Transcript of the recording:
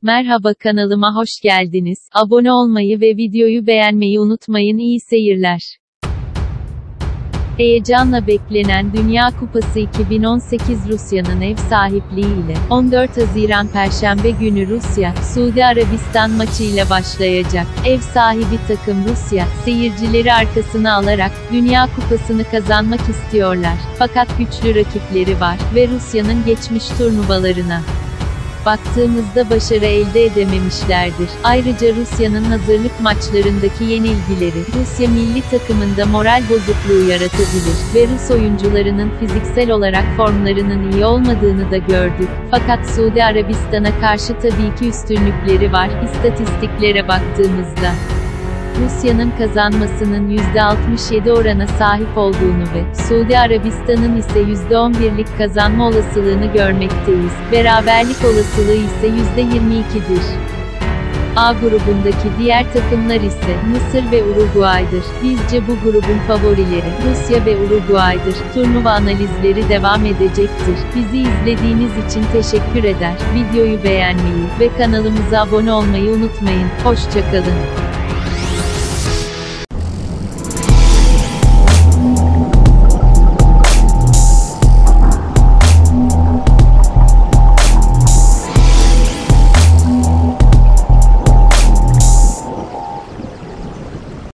Merhaba, kanalıma hoş geldiniz. Abone olmayı ve videoyu beğenmeyi unutmayın. İyi seyirler. Heyecanla beklenen Dünya Kupası 2018 Rusya'nın ev sahipliğiyle 14 Haziran Perşembe günü Rusya, Suudi Arabistan maçıyla başlayacak. Ev sahibi takım Rusya, seyircileri arkasına alarak Dünya Kupası'nı kazanmak istiyorlar. Fakat güçlü rakipleri var ve Rusya'nın geçmiş turnuvalarına baktığımızda başarı elde edememişlerdir. Ayrıca Rusya'nın hazırlık maçlarındaki yenilgileri, Rusya milli takımında moral bozukluğu yaratabilir ve Rus oyuncularının fiziksel olarak formlarının iyi olmadığını da gördük. Fakat Suudi Arabistan'a karşı tabii ki üstünlükleri var. İstatistiklere baktığımızda Rusya'nın kazanmasının %67 orana sahip olduğunu ve Suudi Arabistan'ın ise %11'lik kazanma olasılığını görmekteyiz. Beraberlik olasılığı ise %22'dir. A grubundaki diğer takımlar ise Mısır ve Uruguay'dır. Bizce bu grubun favorileri Rusya ve Uruguay'dır. Turnuva analizleri devam edecektir. Bizi izlediğiniz için teşekkür eder. Videoyu beğenmeyi ve kanalımıza abone olmayı unutmayın. Hoşça kalın.